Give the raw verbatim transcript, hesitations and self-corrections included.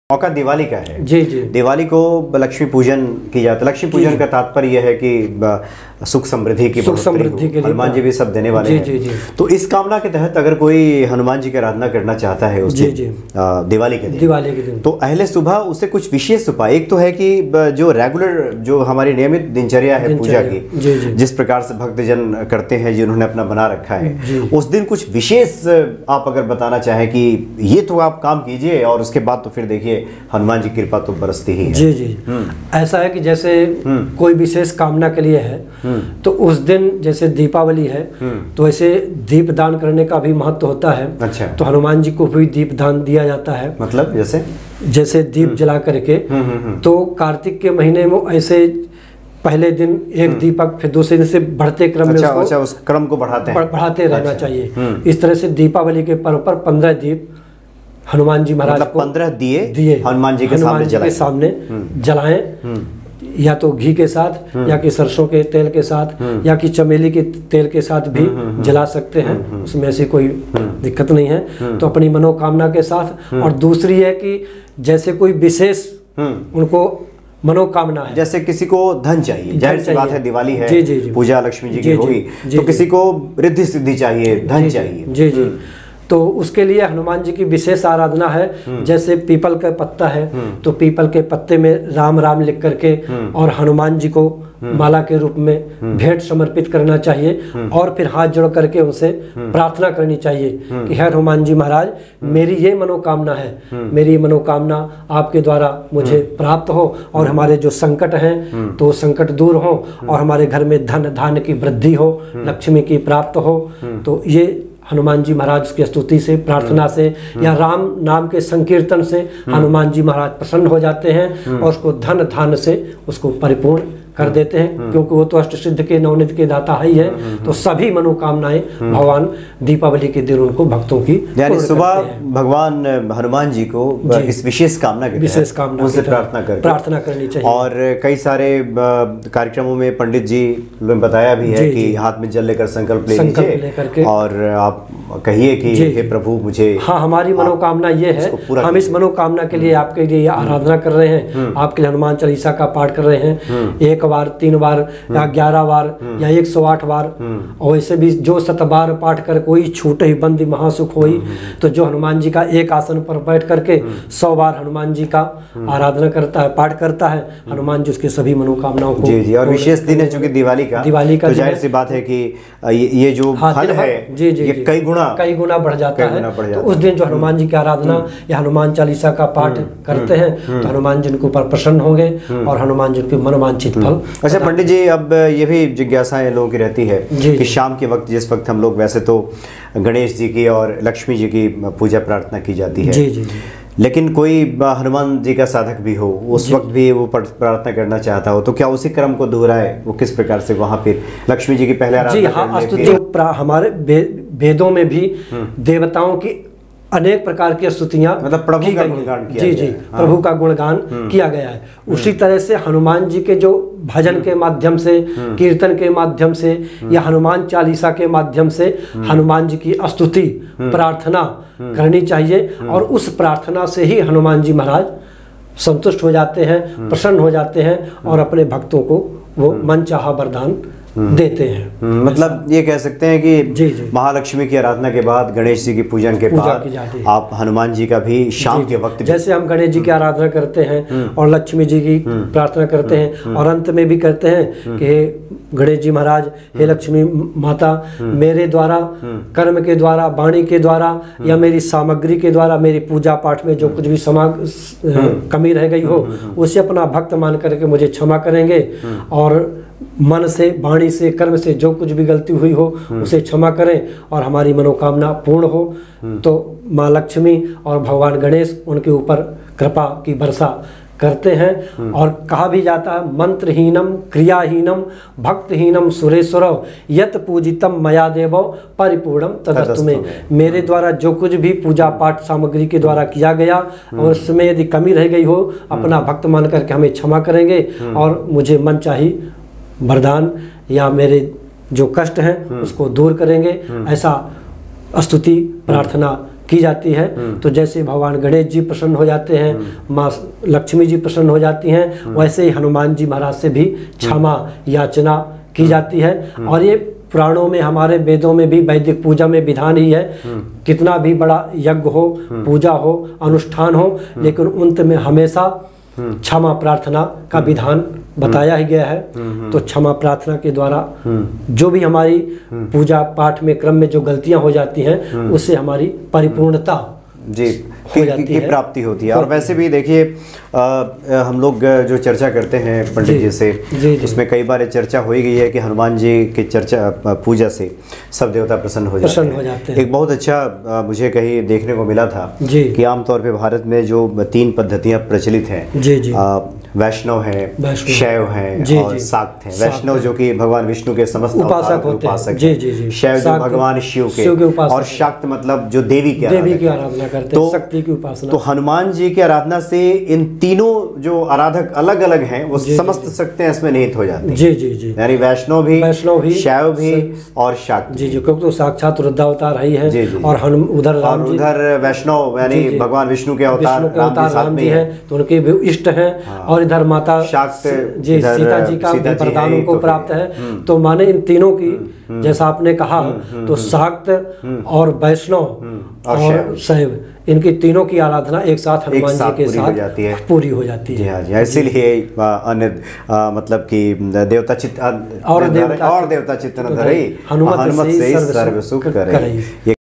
मौका दिवाली का है। जी जी। दिवाली को लक्ष्मी पूजन की जाता है। लक्ष्मी पूजन का तात्पर्य यह है कि सुख समृद्धि की सुख समृद्धि के लिए हनुमान जी भी सब देने वाले जी, हैं। जी, जी। तो इस कामना के तहत अगर कोई हनुमान जी की आराधना करना चाहता है उस जी, दिन जी। दिवाली के दिन दिवाली के दिन तो अहले सुबह उसे कुछ विशेष उपाय, एक तो है कि जो रेगुलर जो हमारी नियमित दिनचर्या है पूजा की, जी, जी। जिस प्रकार से भक्तजन करते हैं जिन्होंने अपना बना रखा है, उस दिन कुछ विशेष आप अगर बताना चाहें कि ये तो आप काम कीजिए और उसके बाद तो फिर देखिए हनुमान जी की कृपा तो बरसती ही है। जी जी। ऐसा है कि जैसे कोई विशेष कामना के लिए है तो उस दिन जैसे दीपावली है तो ऐसे दीप दान करने का भी महत्व होता है। अच्छा। तो हनुमान जी को भी दीप दान दिया जाता है। मतलब जैसे जैसे दीप जला करके तो कार्तिक के महीने में ऐसे पहले दिन एक दीपक फिर दूसरे दिन से बढ़ते क्रम अच्छा, में अच्छा, उस क्रम को बढ़ाते हैं, बढ़ाते रहना अच्छा। चाहिए। इस तरह से दीपावली के पर्व पर पंद्रह दीप हनुमान जी महाराज मतलब को पंद्रह दिए दिए हनुमान जी के हनुमान सामने जी के सामने जलाएं, या तो घी के साथ या कि सरसों के तेल के साथ या कि चमेली के तेल के साथ भी जला सकते हैं, उसमें ऐसी कोई दिक्कत नहीं है। तो अपनी मनोकामना के साथ। और दूसरी है कि जैसे कोई विशेष उनको मनोकामना है, जैसे किसी को धन चाहिए, जाहिर सी बात है दिवाली है, जी जी जी, पूजा लक्ष्मी जी की होगी, जी, तो किसी को रिद्धि सिद्धि चाहिए, धन चाहिए। जी जी। तो उसके लिए हनुमान जी की विशेष आराधना है। जैसे पीपल का पत्ता है तो पीपल के पत्ते में राम राम लिख करके और हनुमान जी को माला के रूप में भेंट समर्पित करना चाहिए और फिर हाथ जोड़ करके उनसे प्रार्थना करनी चाहिए कि हे हनुमान जी महाराज, मेरी ये मनोकामना है, मेरी मनोकामना आपके द्वारा मुझे प्राप्त हो और हमारे जो संकट हैं तो संकट दूर हो और हमारे घर में धन धान्य की वृद्धि हो, लक्ष्मी की प्राप्त हो। तो ये हनुमान जी महाराज की स्तुति से, प्रार्थना से या राम नाम के संकीर्तन से हनुमान जी महाराज प्रसन्न हो जाते हैं और उसको धन धान्य से उसको परिपूर्ण कर देते हैं, क्योंकि वो तो अष्ट सिद्ध के नवनिध के दाता ही है। तो सभी मनोकामनाएं भगवान दीपावली के दिन उनको भक्तों की यानी सुबह भगवान हनुमान जी को इस विशेष कामना के विशेष कामना उनसे प्रार्थना कर प्रार्थना करनी चाहिए। और कई सारे कार्यक्रमों में पंडित जी ने बताया भी है कि हाथ में जल लेकर संकल्प ले लीजिए और आप कहिए कि हे प्रभु मुझे, हाँ हमारी मनोकामना ये है, हम इस मनोकामना के लिए आपके लिए आराधना कर रहे हैं, आपके लिए हनुमान चालीसा का पाठ कर रहे हैं, एक बार, तीन बार या ग्यारह बार या एक सौ आठ बार। और ऐसे भी जो सत बार पाठ कर कोई छूट ही बंदी महासुख होई। तो जो हनुमान जी का एक आसन पर बैठ करके सौ बार हनुमान जी का आराधना करता है, पाठ करता है, हनुमान जी उसके सभी मनोकामनाओं को। जी जी। और विशेष दिन है चूंकि दिवाली का, दिवाली का तो जाहिर सी बात है कि ये जो फल है जी जी ये कई गुना कई गुना बढ़ जाता है। तो उस दिन जो हनुमान जी की आराधना या हनुमान चालीसा का पाठ करते हैं तो हनुमान जी उनके ऊपर प्रसन्न होंगे और हनुमान जी उनके मनोवांछित फल। अच्छा पंडित जी, अब ये भी जिज्ञासाएं लोगों की रहती है कि शाम के वक्त, जिस वक्त हम लोग वैसे तो गणेश जी की और लक्ष्मी जी की पूजा प्रार्थना की जाती है, जी जी जी, लेकिन कोई हनुमान जी का साधक भी हो, उस वक्त भी वो प्रार्थना करना चाहता हो, तो क्या उसी क्रम को दोहराए? वो किस प्रकार से वहाँ फिर लक्ष्मी जी की पहले आराधना? जी हाँ, स्तुति हमारे वेदों में भी देवताओं की अनेक प्रकार की स्तुतियां, मतलब प्रभु का गुणगान किया जी जी हाँ। प्रभु का गुणगान किया गया है। उसी तरह से हनुमान जी के जो भजन के माध्यम से, कीर्तन के माध्यम से या हनुमान चालीसा के माध्यम से हनुमान जी की स्तुति प्रार्थना करनी चाहिए और उस प्रार्थना से ही हनुमान जी महाराज संतुष्ट हो जाते हैं, प्रसन्न हो जाते हैं और अपने भक्तों को वो मनचाहा वरदान देते हैं। मतलब ये कह सकते हैं कि जी जी महालक्ष्मी की आराधना के बाद, गणेश जी की पूजन के बाद आप हनुमान जी का भी शाम के वक्त, जैसे हम गणेश जी की आराधना करते हैं और लक्ष्मी जी की प्रार्थना करते हैं और अंत में भी करते हैं कि गणेश जी महाराज, हे लक्ष्मी माता, मेरे द्वारा, कर्म के द्वारा, वाणी के द्वारा या मेरी सामग्री के द्वारा मेरी पूजा पाठ में जो कुछ भी समा कमी रह गई हो उसे अपना भक्त मान करके मुझे क्षमा करेंगे और मन से, वाणी से, कर्म से जो कुछ भी गलती हुई हो उसे क्षमा करें और हमारी मनोकामना पूर्ण हो। तो माँ लक्ष्मी और भगवान गणेश उनके ऊपर कृपा की वर्षा करते हैं। और कहा भी जाता है, मंत्रहीनम क्रियाहीनम भक्तहीनम सुरेश्वरव यत पूजितम मया देवो परिपूर्णम तदस्तु में। मेरे द्वारा जो कुछ भी पूजा पाठ सामग्री के द्वारा किया गया और उसमें यदि कमी रह गई हो, अपना भक्त मान करके हमें क्षमा करेंगे और मुझे मन चाहिए वरदान या मेरे जो कष्ट हैं उसको दूर करेंगे। ऐसा स्तुति प्रार्थना की जाती है। तो जैसे भगवान गणेश जी प्रसन्न हो जाते हैं, माँ लक्ष्मी जी प्रसन्न हो जाती हैं, वैसे ही हनुमान जी महाराज से भी क्षमा याचना की जाती है। और ये पुराणों में, हमारे वेदों में भी, वैदिक पूजा में विधान ही है, कितना भी बड़ा यज्ञ हो, पूजा हो, अनुष्ठान हो, लेकिन अंत में हमेशा क्षमा प्रार्थना का विधान बताया ही गया है। तो क्षमा प्रार्थना के द्वारा जो भी हमारी पूजा पाठ में क्रम में जो गलतियां हो जाती हैं, उससे हमारी परिपूर्णता जी की, की प्राप्ति होती है। और वैसे भी देखिए, हम लोग जो चर्चा करते हैं पंडित जी से, उसमें कई बार चर्चा हो ही गई है कि हनुमान जी की चर्चा पूजा से सब देवता प्रसन्न हो जाते हैं, हो जाते हैं। एक बहुत अच्छा आ, मुझे कहीं देखने को मिला था कि आमतौर पे भारत में जो तीन पद्धतियां प्रचलित हैं, वैष्णव हैं, शैव हैं और शाक्त हैं। वैष्णव जो कि भगवान विष्णु के समस्त उपासक होते हैं, शैव जो भगवान शिव के, और शाक्त मतलब जो देवी की आराधना करते हैं, शक्ति की उपासना। तो हनुमान जी की आराधना से इन तीनों जो आराधक अलग अलग हैं, वो समस्त शक्तियां इसमें निहित हो जाती हैं। जी जी जी, यानी वैष्णव भी, वैष्णव भी, शैव भी और शाक्त। जी जी, क्योंकि तो साक्षात रुद्रावतार ही है। जी जी, और हम उधर राम जी, उधर वैष्णव यानी भगवान विष्णु के अवतार राम जी हैं, तो उनके भी इष्ट हैं। और इधर माता शाक्त जी सीता जी का वरदान उनको प्राप्त है। तो माने इन तीनों की, जैसा आपने कहा, तो शाक्त और वैष्णव और शैव, इनकी तीनों की आराधना एक साथ हनुमान जी के साथ जाती है, पूरी हो जाती है। जी हाँ जी, इसीलिए अन्य मतलब कि देवता चित्त और देवता चित्त न धरई, हनुमत से सर्व सुख करे।